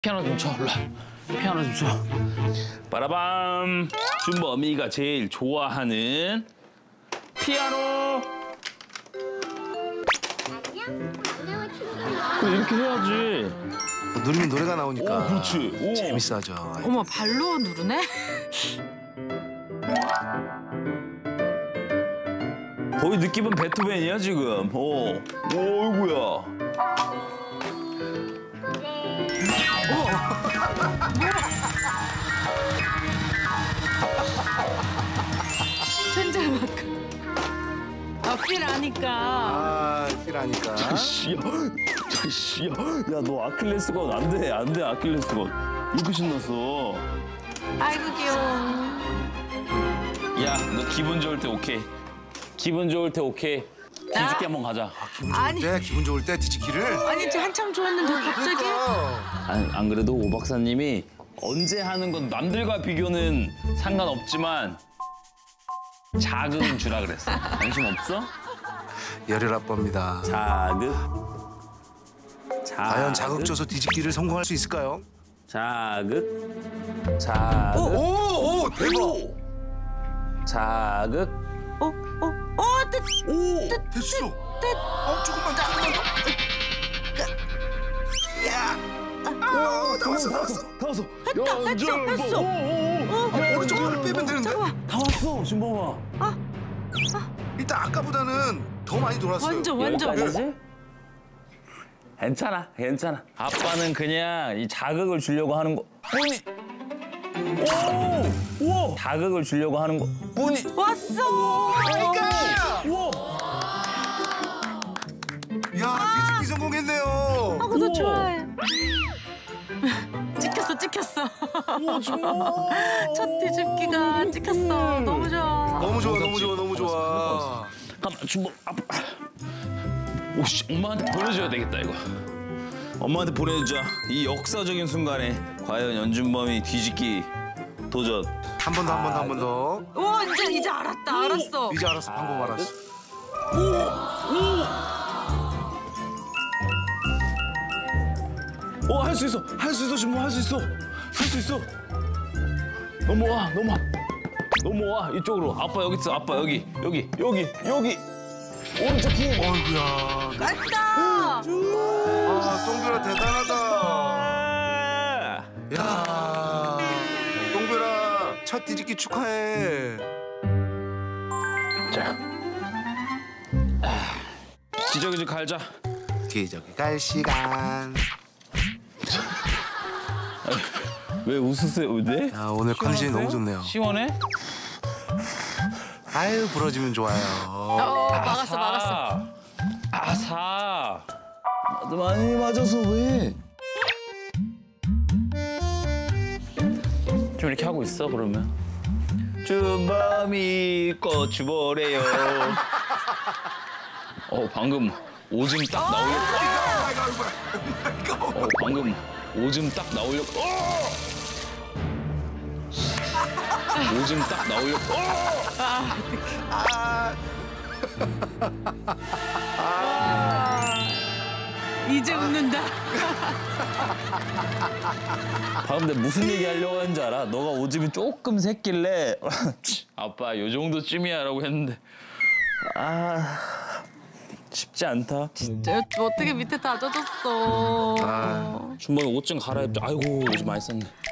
피아노 좀 쳐, 일로 와. 피아노 좀 쳐. 빠라밤. 준범이가 제일 좋아하는 피아노. 그래, 이렇게 해야지. 누르면 노래가 나오니까. 오, 그렇지. 오. 재밌어하죠. 어머, 발로 누르네? 거의 느낌은 베토벤이야, 지금. 오, 어이구야. 천재만큼. 필 아니까. 필 아니까. 자식이야. 야, 너 아킬레스건 안 돼, 아킬레스건. 이렇게 신났어. 아이고, 귀여워. 야, 너 기분 좋을 때 오케이. 기분 좋을 때 오케이. 뒤집기 한번 가자. 기분 좋을 때 뒤집기를? 아니, 이제 한참 좋았는데 갑자기? 안 그래도 오 박사님이 언제 하는 건 남들과 비교는 상관없지만 자극은 주라 그랬어. 관심 없어? 열혈 아빠입니다. 자극. 과연 자극 줘서 뒤집기를 성공할 수 있을까요? 자극. 오, 대박. 자극. 됐어. 조금만 더. 야. 다 왔어. 했어. 오른쪽으로 빼면 되는데? 다 왔어, 준범아. 일단 아까보다는 더 많이 돌았어요. 완전. 여기까지지? 괜찮아. 아빠는 그냥 이 자극을 주려고 하는 거 뿐이. 오! 자극을 주려고 하는 거 뿐이. 왔어! 우와! 야, 뒤집기 성공했네요. 나 좋아해. 찍혔어. 우와, 좋아. 첫 뒤집기가 찍혔어. 너무 좋아. 너무 좋아. 잠깐만, 준범. 오씨, 엄마한테 보내줘야 되겠다, 이거. 엄마한테 보내주자. 이 역사적인 순간에 과연 연준범이 뒤집기 도전. 한 번 더. 오, 이제 알았어. 이제 알았어. 방법 알았어. 할 수 있어, 준범, 할 수 있어. 넘어와, 이쪽으로. 아빠 여기 있어, 아빠 여기. 오른쪽 힘. 어이구야. 갔다! 똥별아 대단하다. 야, 똥별아 첫 뒤집기 축하해. 자, 기저귀 갈자. 기저귀 갈 시간. 왜 웃으세요, 네? 야, 오늘 컨디션이 너무 좋네요. 시원해? 아유, 부러지면 좋아요. 막았어. 아사. 나도 많이 맞아서 왜? 좀 이렇게 하고 있어, 그러면. 준범이 꽃주보래요. 방금 오줌 딱 나오려고. 방금 오줌 딱 나오려고. 오줌 딱 나오려고. 이제 웃는다. 방금 내가 무슨 얘기 하려고 했는지 알아? 너가 오줌이 조금 샜길래 아빠 요 정도쯤이야라고 했는데 쉽지 않다. 진짜 어떻게 밑에 다 젖었어. 준범이 옷 좀 갈아입자. 아이고 오줌 많이 쌌네.